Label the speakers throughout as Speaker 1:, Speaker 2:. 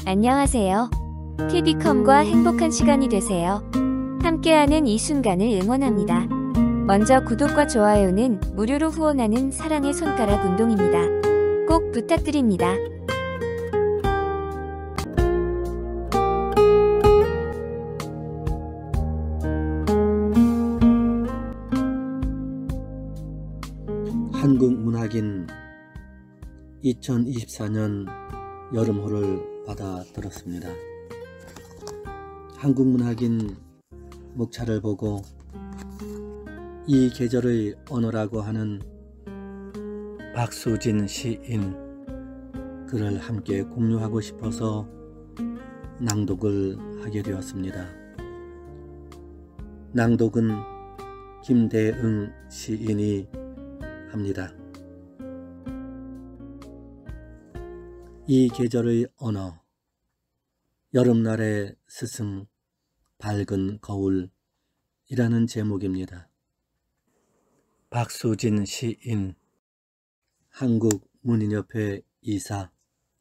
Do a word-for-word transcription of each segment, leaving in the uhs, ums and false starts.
Speaker 1: 안녕하세요. 티비컴과 행복한 시간이 되세요. 함께하는 이 순간을 응원합니다. 먼저 구독과 좋아요는 무료로 후원하는 사랑의 손가락 운동입니다. 꼭 부탁드립니다.
Speaker 2: 한국문학인 이천이십사 년 여름호를 받아 들었습니다. 한국문학인 목차를 보고 이 계절의 언어라고 하는 박수진 시인 글을 함께 공유하고 싶어서 낭독을 하게 되었습니다. 낭독은 김대응 시인이 합니다. 이 계절의 언어, 여름날의 스승, 밝은 거울이라는 제목입니다. 박수진 시인, 한국문인협회 이사.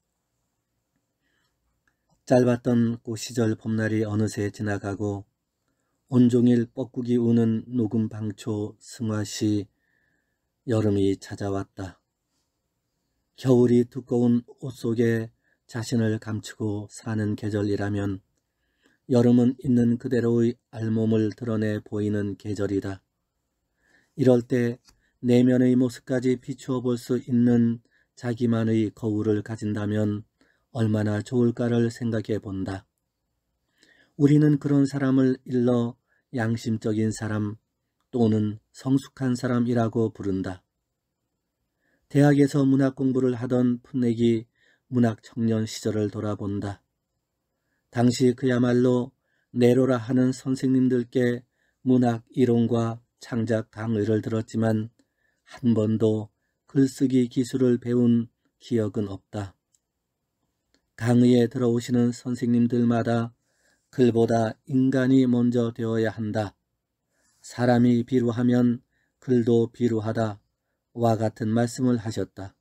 Speaker 2: 짧았던 꽃시절 봄날이 어느새 지나가고 온종일 뻐꾸기 우는 녹음 방초 승화시 여름이 찾아왔다. 겨울이 두꺼운 옷 속에 자신을 감추고 사는 계절이라면 여름은 있는 그대로의 알몸을 드러내 보이는 계절이다. 이럴 때 내면의 모습까지 비추어 볼 수 있는 자기만의 거울을 가진다면 얼마나 좋을까를 생각해 본다. 우리는 그런 사람을 일러 양심적인 사람 또는 성숙한 사람이라고 부른다. 대학에서 문학 공부를 하던 풋내기 문학 청년 시절을 돌아본다. 당시 그야말로 내로라 하는 선생님들께 문학 이론과 창작 강의를 들었지만 한 번도 글쓰기 기술을 배운 기억은 없다. 강의에 들어오시는 선생님들마다 글보다 인간이 먼저 되어야 한다. 사람이 비루하면 글도 비루하다. 와 같은 말씀을 하셨다.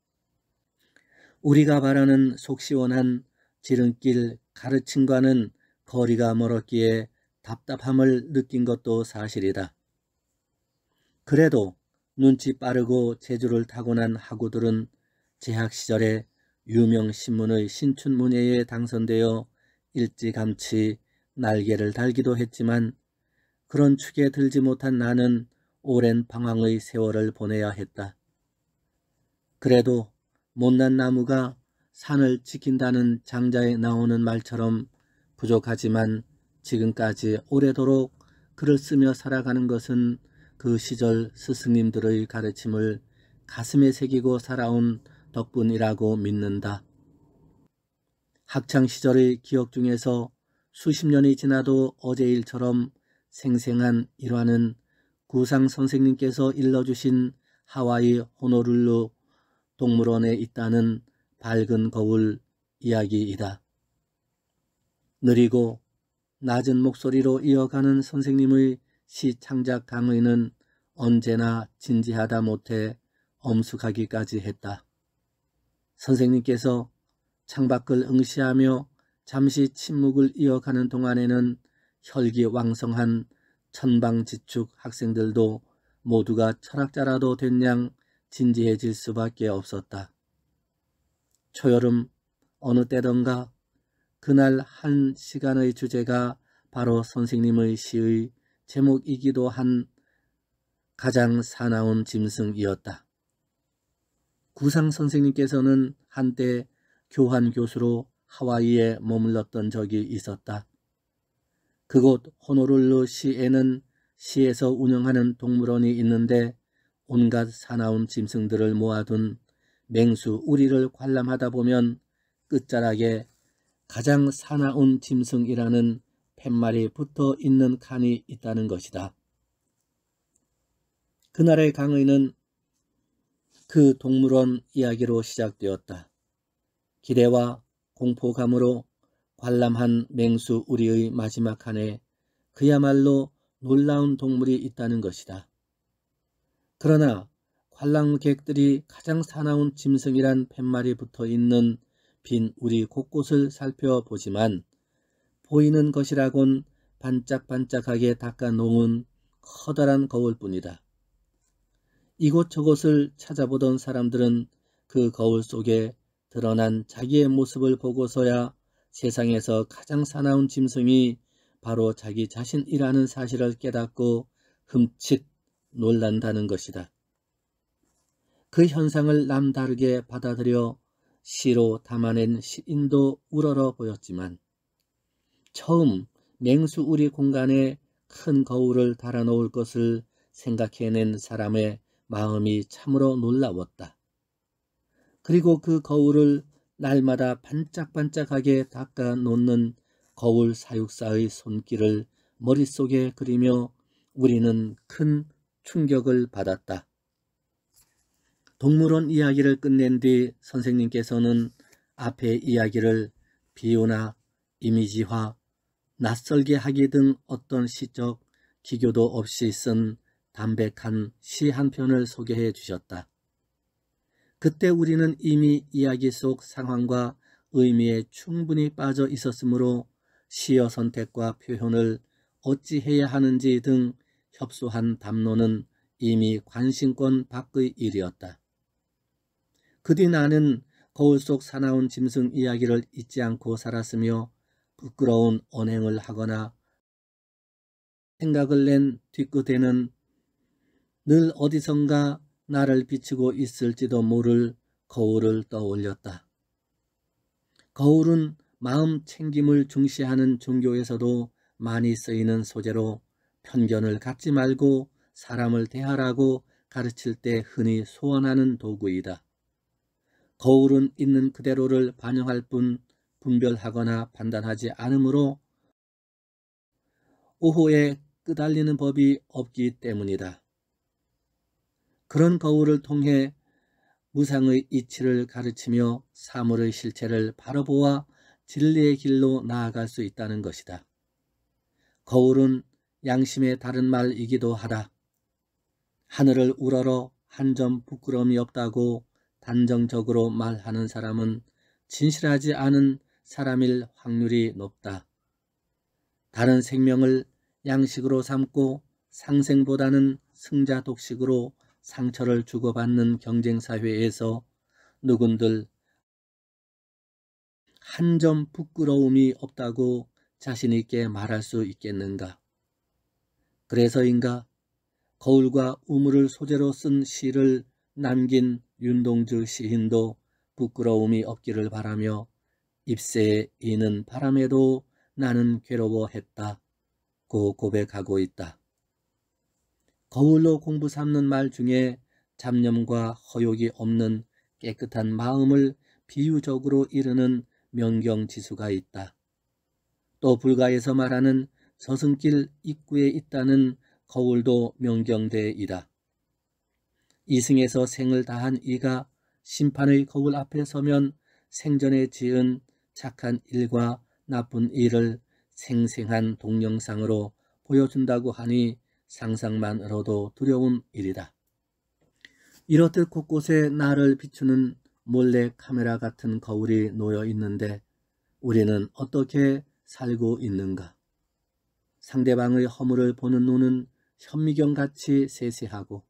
Speaker 2: 우리가 바라는 속 시원한 지름길 가르침과는 거리가 멀었기에 답답함을 느낀 것도 사실이다. 그래도 눈치 빠르고 재주를 타고난 학우들은 재학 시절에 유명 신문의 신춘문예에 당선되어 일찌감치 날개를 달기도 했지만 그런 축에 들지 못한 나는 오랜 방황의 세월을 보내야 했다. 그래도 못난 나무가 산을 지킨다는 장자에 나오는 말처럼 부족하지만 지금까지 오래도록 글을 쓰며 살아가는 것은 그 시절 스승님들의 가르침을 가슴에 새기고 살아온 덕분이라고 믿는다. 학창시절의 기억 중에서 수십 년이 지나도 어제 일처럼 생생한 일화는 구상 선생님께서 일러주신 하와이 호노룰루 동물원에 있다는 밝은 거울 이야기이다. 느리고 낮은 목소리로 이어가는 선생님의 시 창작 강의는 언제나 진지하다 못해 엄숙하기까지 했다. 선생님께서 창밖을 응시하며 잠시 침묵을 이어가는 동안에는 혈기왕성한 천방지축 학생들도 모두가 철학자라도 된 양 진지해질 수밖에 없었다. 초여름 어느 때던가 그날 한 시간의 주제가 바로 선생님의 시의 제목이기도 한 가장 사나운 짐승이었다. 구상 선생님께서는 한때 교환 교수로 하와이에 머물렀던 적이 있었다. 그곳 호노룰루 시에는 시에서 운영하는 동물원이 있는데 온갖 사나운 짐승들을 모아둔 맹수 우리를 관람하다 보면 끝자락에 가장 사나운 짐승이라는 팻말이 붙어 있는 칸이 있다는 것이다. 그날의 강의는 그 동물원 이야기로 시작되었다. 기대와 공포감으로 관람한 맹수 우리의 마지막 칸에 그야말로 놀라운 동물이 있다는 것이다. 그러나 관람객들이 가장 사나운 짐승이란 팻말이 붙어있는 빈 우리 곳곳을 살펴보지만 보이는 것이라곤 반짝반짝하게 닦아놓은 커다란 거울뿐이다. 이곳저곳을 찾아보던 사람들은 그 거울 속에 드러난 자기의 모습을 보고서야 세상에서 가장 사나운 짐승이 바로 자기 자신이라는 사실을 깨닫고 흠칫 놀란다는 것이다. 그 현상을 남다르게 받아들여 시로 담아낸 시인도 우러러 보였지만 처음 맹수우리 공간에 큰 거울을 달아놓을 것을 생각해낸 사람의 마음이 참으로 놀라웠다. 그리고 그 거울을 날마다 반짝반짝하게 닦아 놓는 거울 사육사의 손길을 머릿속에 그리며 우리는 큰 충격을 받았다. 동물원 이야기를 끝낸 뒤 선생님께서는 앞의 이야기를 비유나 이미지화, 낯설게 하기 등 어떤 시적 기교도 없이 쓴 담백한 시 한 편을 소개해 주셨다. 그때 우리는 이미 이야기 속 상황과 의미에 충분히 빠져 있었으므로 시어 선택과 표현을 어찌해야 하는지 등 협소한 담론은 이미 관심권 밖의 일이었다. 그 뒤 나는 거울 속 사나운 짐승 이야기를 잊지 않고 살았으며 부끄러운 언행을 하거나 생각을 낸 뒤끝에는 늘 어디선가 나를 비추고 있을지도 모를 거울을 떠올렸다. 거울은 마음 챙김을 중시하는 종교에서도 많이 쓰이는 소재로 편견을 갖지 말고 사람을 대하라고 가르칠 때 흔히 소원하는 도구이다. 거울은 있는 그대로를 반영할 뿐 분별하거나 판단하지 않으므로 오호에 끄달리는 법이 없기 때문이다. 그런 거울을 통해 무상의 이치를 가르치며 사물의 실체를 바로 보아 진리의 길로 나아갈 수 있다는 것이다. 거울은 양심의 다른 말이기도 하다. 하늘을 우러러 한 점 부끄러움이 없다고 단정적으로 말하는 사람은 진실하지 않은 사람일 확률이 높다. 다른 생명을 양식으로 삼고 상생보다는 승자 독식으로 상처를 주고받는 경쟁사회에서 누군들 한 점 부끄러움이 없다고 자신있게 말할 수 있겠는가? 그래서인가 거울과 우물을 소재로 쓴 시를 남긴 윤동주 시인도 부끄러움이 없기를 바라며 잎새에 이는 바람에도 나는 괴로워했다고 고백하고 있다. 거울로 공부 삼는 말 중에 잡념과 허욕이 없는 깨끗한 마음을 비유적으로 이르는 명경지수가 있다. 또 불가에서 말하는 저승길 입구에 있다는 거울도 명경대이다. 이승에서 생을 다한 이가 심판의 거울 앞에 서면 생전에 지은 착한 일과 나쁜 일을 생생한 동영상으로 보여준다고 하니 상상만으로도 두려운 일이다. 이렇듯 곳곳에 나를 비추는 몰래 카메라 같은 거울이 놓여 있는데 우리는 어떻게 살고 있는가? 상대방의 허물을 보는 눈은 현미경같이 세세하고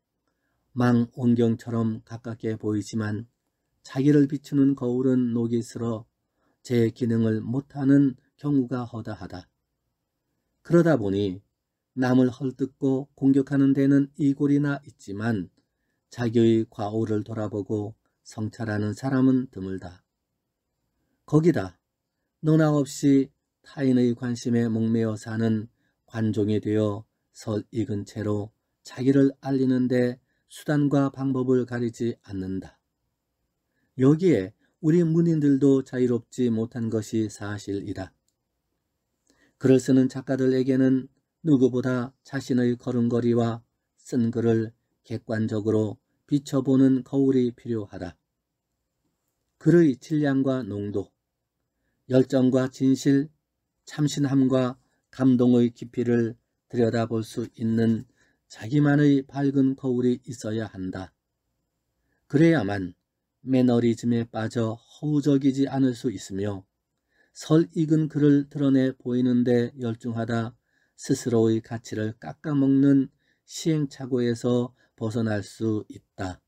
Speaker 2: 망원경처럼 가깝게 보이지만 자기를 비추는 거울은 녹이 슬어 제 기능을 못하는 경우가 허다하다. 그러다 보니 남을 헐뜯고 공격하는 데는 이골이나 있지만 자기의 과오를 돌아보고 성찰하는 사람은 드물다. 거기다 너나 없이 타인의 관심에 목매어 사는 관종이 되어 설익은 채로 자기를 알리는데 수단과 방법을 가리지 않는다. 여기에 우리 문인들도 자유롭지 못한 것이 사실이다. 글을 쓰는 작가들에게는 누구보다 자신의 걸음걸이와 쓴 글을 객관적으로 비춰보는 거울이 필요하다. 글의 질량과 농도, 열정과 진실, 참신함과 감동의 깊이를 들여다볼 수 있는 자기만의 밝은 거울이 있어야 한다. 그래야만 매너리즘에 빠져 허우적이지 않을 수 있으며 설익은 그를 드러내 보이는데 열중하다 스스로의 가치를 깎아먹는 시행착오에서 벗어날 수 있다.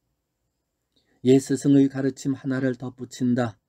Speaker 2: 옛 스승의 가르침 하나를 덧붙인다.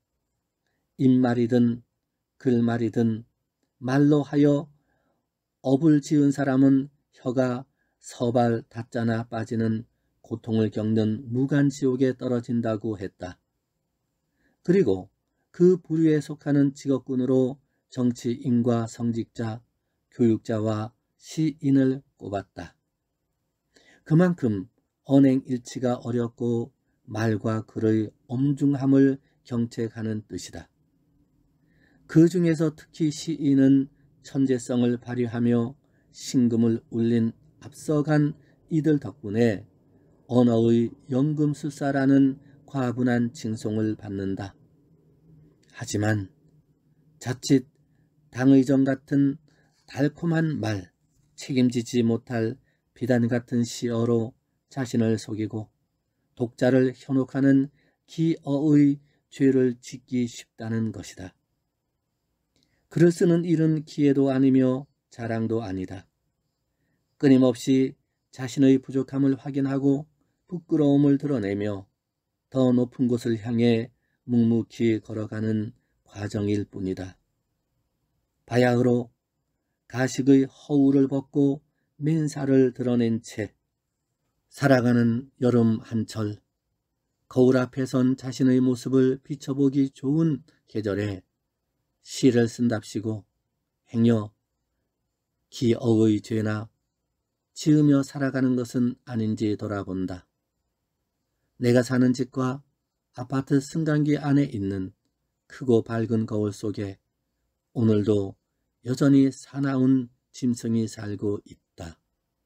Speaker 2: 입말이든 글말이든 말로 하여 업을 지은 사람은 혀가 서발 닫자나 빠지는 고통을 겪는 무간지옥에 떨어진다고 했다. 그리고 그 부류에 속하는 직업군으로 정치인과 성직자, 교육자와 시인을 꼽았다. 그만큼 언행일치가 어렵고 말과 글의 엄중함을 경책하는 뜻이다. 그 중에서 특히 시인은 천재성을 발휘하며 신금을 울린 앞서간 이들 덕분에 언어의 연금술사라는 과분한 칭송을 받는다. 하지만 자칫 당의정 같은 달콤한 말, 책임지지 못할 비단 같은 시어로 자신을 속이고 독자를 현혹하는 기어의 죄를 짓기 쉽다는 것이다. 글을 쓰는 일은 기회도 아니며 자랑도 아니다. 끊임없이 자신의 부족함을 확인하고 부끄러움을 드러내며 더 높은 곳을 향해 묵묵히 걸어가는 과정일 뿐이다. 바야흐로 가식의 허울을 벗고 맨살을 드러낸 채 살아가는 여름 한철, 거울 앞에 선 자신의 모습을 비춰보기 좋은 계절에 시를 쓴답시고 행여 기어의 죄나 지으며 살아가는 것은 아닌지 돌아본다. 내가 사는 집과 아파트 승강기 안에 있는 크고 밝은 거울 속에 오늘도 여전히 사나운 짐승이 살고 있다.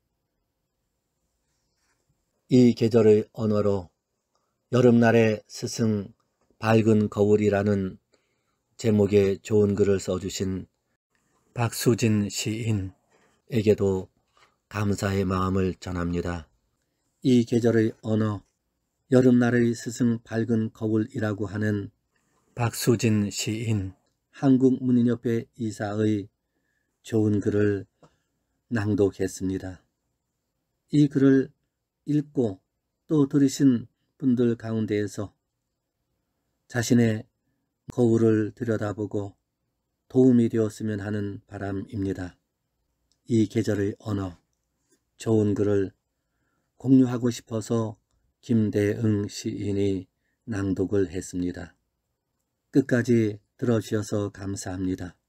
Speaker 2: 이 계절의 언어로 여름날의 스승 밝은 거울이라는 제목의 좋은 글을 써주신 박수진 시인에게도 감사의 마음을 전합니다. 이 계절의 언어, 여름날의 스승 밝은 거울이라고 하는 박수진 시인, 한국문인협회 이사의 좋은 글을 낭독했습니다. 이 글을 읽고 또 들으신 분들 가운데에서 자신의 거울을 들여다보고 도움이 되었으면 하는 바람입니다. 이 계절의 언어, 좋은 글을 공유하고 싶어서 김대응 시인이 낭독을 했습니다. 끝까지 들어주셔서 감사합니다.